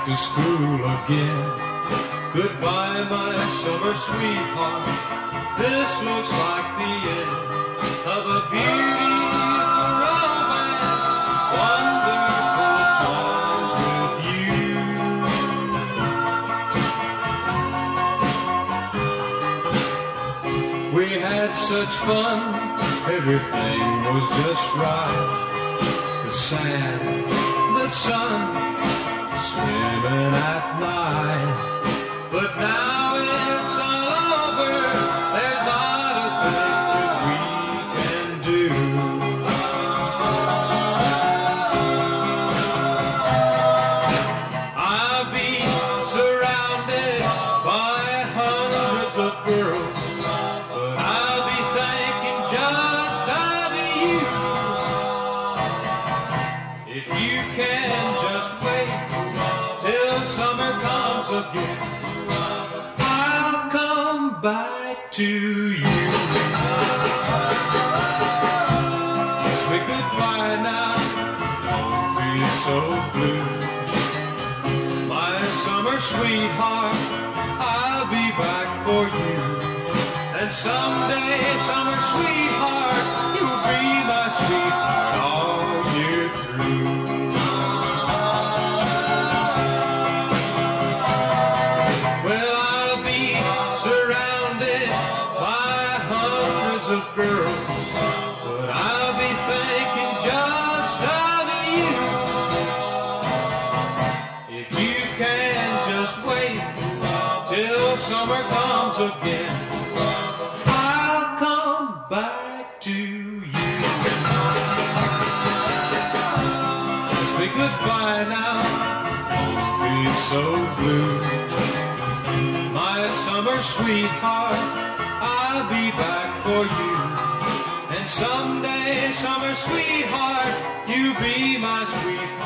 to school again. Goodbye, my summer sweetheart. This looks like the end of a beautiful romance. Wonderful times with you. We had such fun, everything was just right. The sand, the sun, swimming at night. But now it's all over, there's not a thing that we can do. I'll be surrounded by hundreds of girls, but I'll be thinking just of you. If you can just wait till summer comes again, I'll come back to you. Kiss me goodbye now, don't be so blue. My summer sweetheart, I'll be back for you. And someday, summer sweetheart, you'll be my sweetheart all year through. Well, I'll be surrounded by hundreds of girls, but I'll be thinking just of you. If you can just wait till summer comes again, I'll come back to you. Kiss me goodbye now, don't be so blue. My summer sweetheart, I'll be back for you. And someday, summer sweetheart, you be my sweetheart.